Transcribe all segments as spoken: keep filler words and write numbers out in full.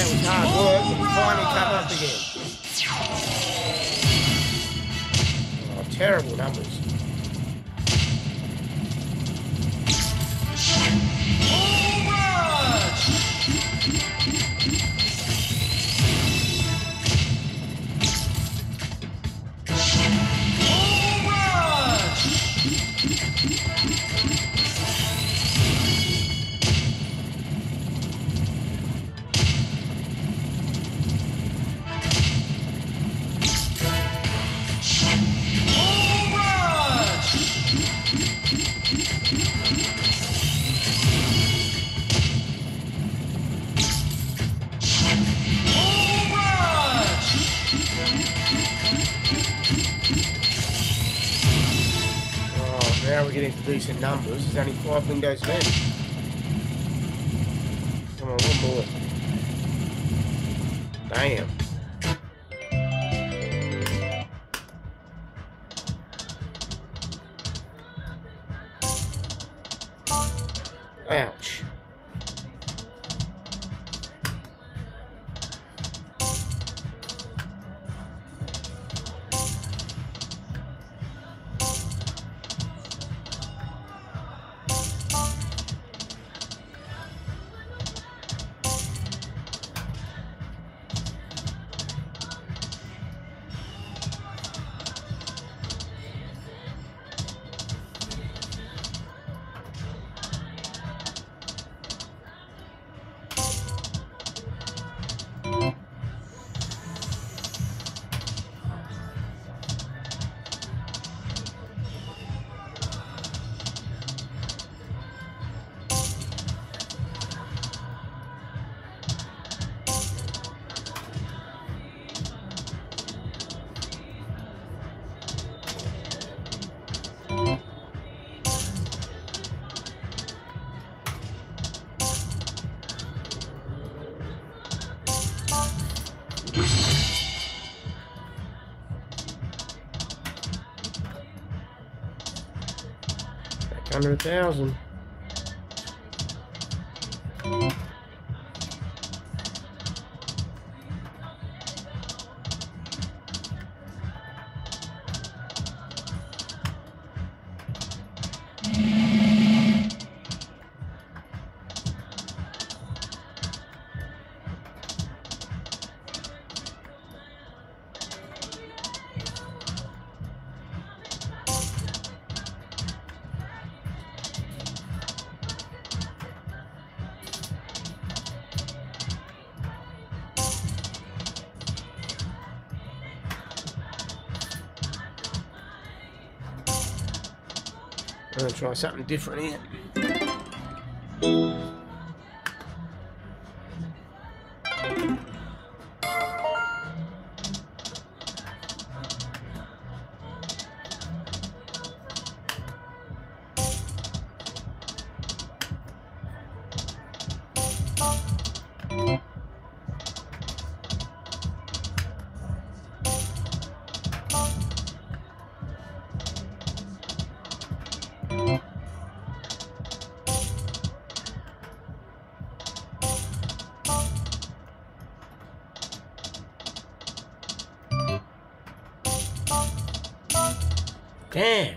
That was hard work, but we finally come up again. Oh, terrible numbers. Now we're getting to decent numbers. There's only five windows left. Come on, one more. Damn. Ouch. Hundred thousand. I'm going to try something different here. Damn.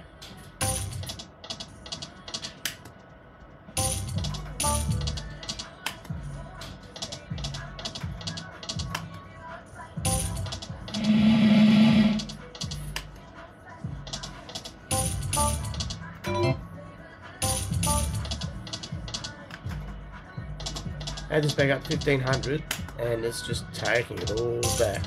Add this back up fifteen hundred and it's just taking it all back.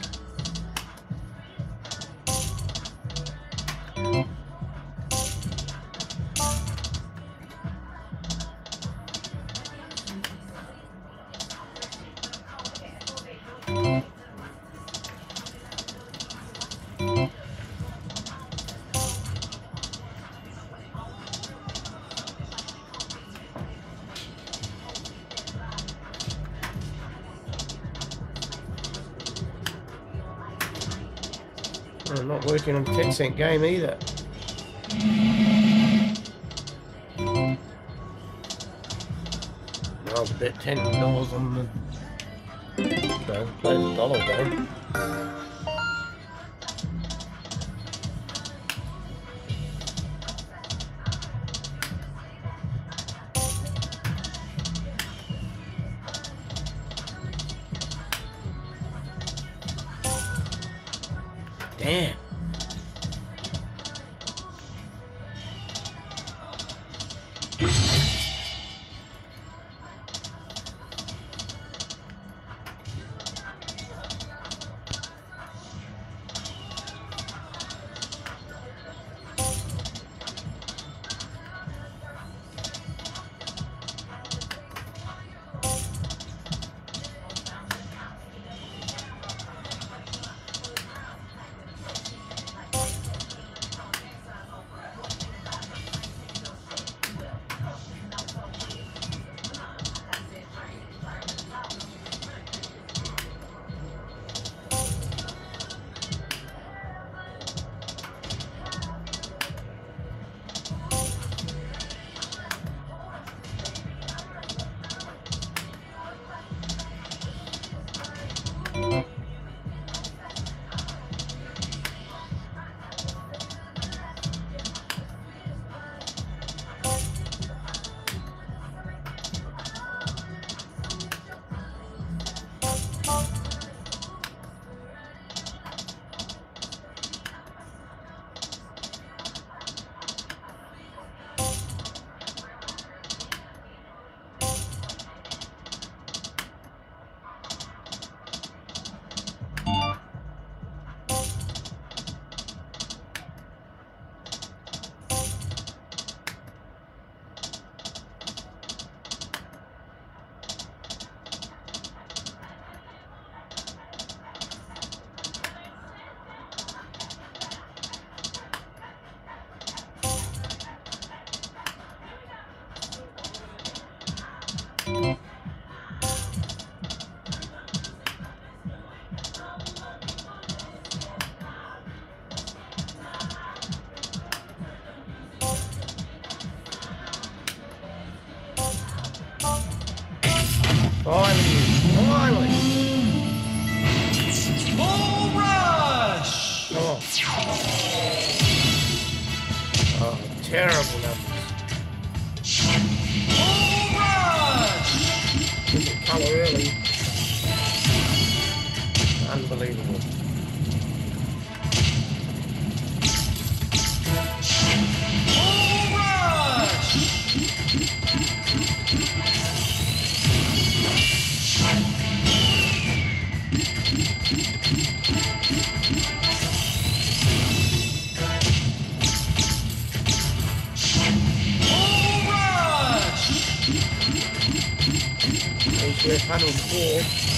I'm not working on a ten cent game either. I'll bet ten dollars on the No, play the dollar game. Damn. Finally, finally. Bullrush! Come on. Oh, terrible numbers. Bullrush! Doesn't colour early. Unbelievable. Bullrush! We're one hundred four.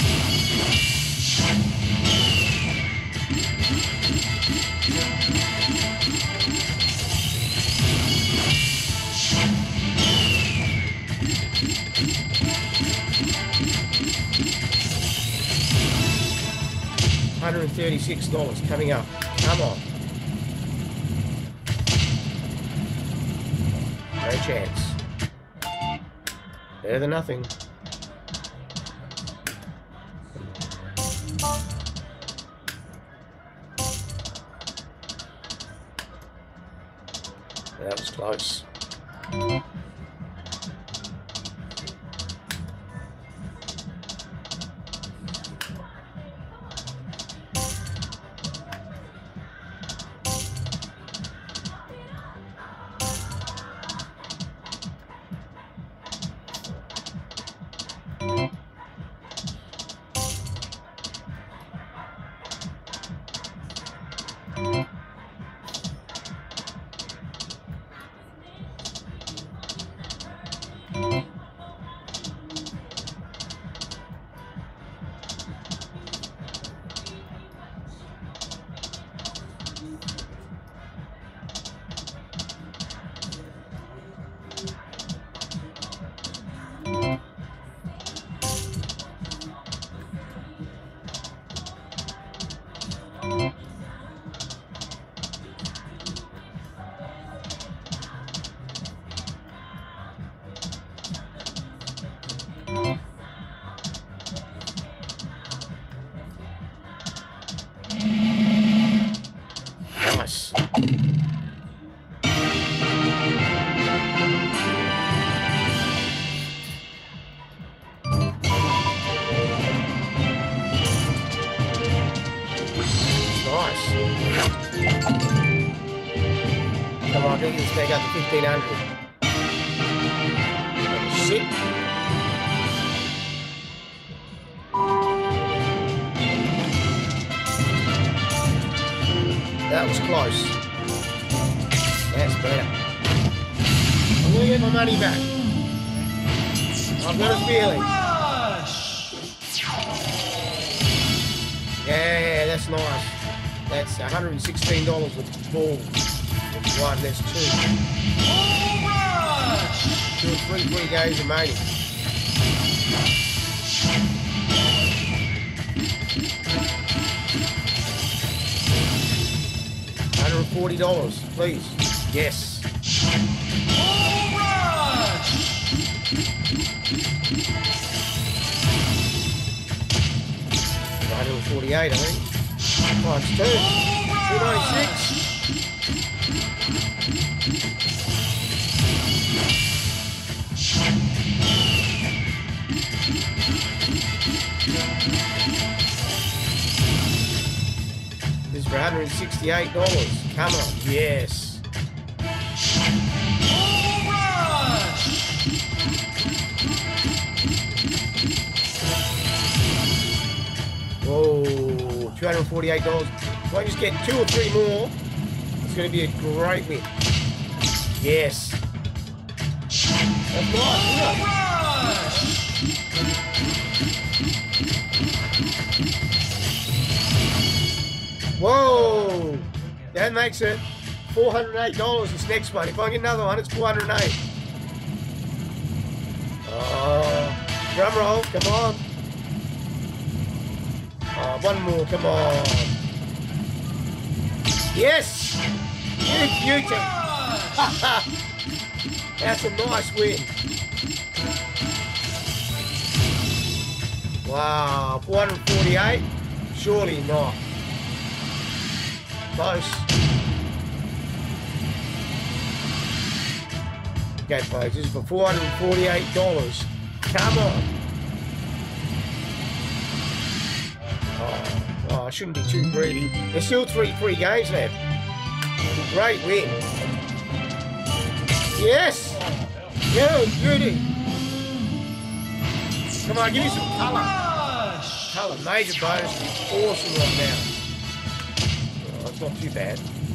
one hundred thirty-six dollars coming up. Come on. No chance. Better than nothing. That was close. Nice. Come on, I think it's back up to fifteen hundred. Shit. That was close. That's better. I'm gonna get my money back. I've got a feeling. Yeah, that's nice. That's one hundred and sixteen dollars with ball. That's one, that's two. Two or three free games remaining. one hundred and forty dollars, please. Yes. one hundred and forty-eight, I think. Times two. two ninety-six. This is for one hundred and sixty-eight dollars. Come on, yes. Whoa, two hundred and forty-eight dollars. If I just get two or three more, it's going to be a great win. Yes. That's nice, isn't it? Whoa! That makes it four hundred and eight dollars this next one. If I get another one, it's four hundred and eight. Oh, drum roll, come on. Oh, one more, come on. Yes! You beauty! That's a nice win. Wow, four hundred and forty-eight? Surely not. Close. Okay, folks, this is for four hundred and forty-eight dollars. Come on. Oh, oh, I shouldn't be too greedy. There's still three free games left. Great win. Yes! Yeah, beauty. Come on, give me some colour. Colour, major bonus. Awesome right now. Oh, it's not too bad.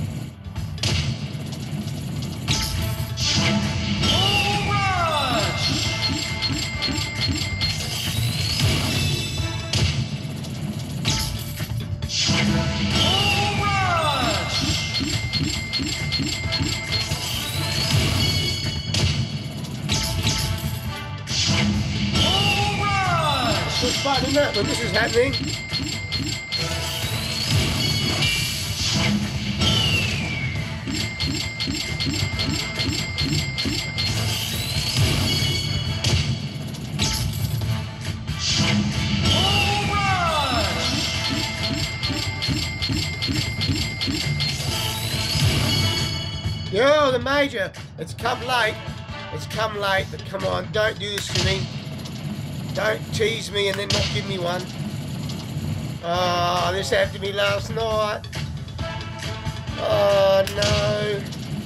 It's fun, isn't it, when this is happening? Yo, the major. It's come late. It's come late, but come on, don't do this to me. Don't tease me and then not give me one. Oh, this happened to me last night. Oh, no.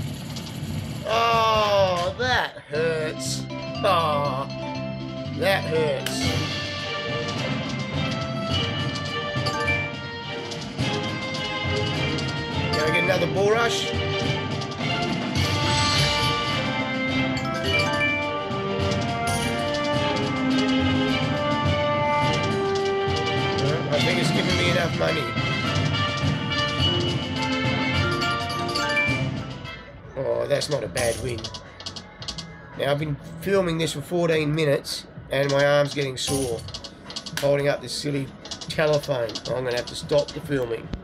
Oh, that hurts. Oh, that hurts. Can I get another Bullrush? I think it's giving me enough money. Oh, that's not a bad win. Now, I've been filming this for fourteen minutes and my arm's getting sore holding up this silly telephone. I'm going to have to stop the filming.